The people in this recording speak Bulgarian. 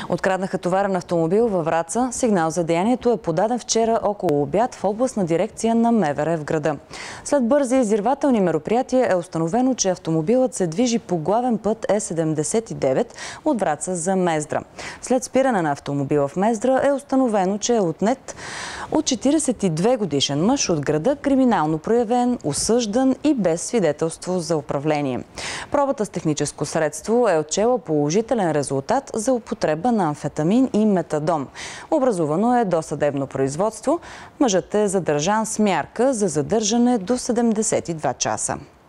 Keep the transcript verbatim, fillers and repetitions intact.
Откраднаха товарен автомобил във Враца. Сигнал за деянието е подаден вчера около обяд в областна дирекция на МВР в града. След бързи издирвателни мероприятия е установено, че автомобилът се движи по главен път Е седемдесет и девет от Враца за Мездра. След спиране на автомобила в Мездра е установено, че е отнет от четиридесет и две годишен мъж от града, криминално проявен, осъждан и без свидетелство за управление. Пробата с техническо средство е отчела положителен резултат за употреба на амфетамин и метадон. Образувано е досъдебно производство. Мъжът е задържан с мярка за задържане до седемдесет и два часа.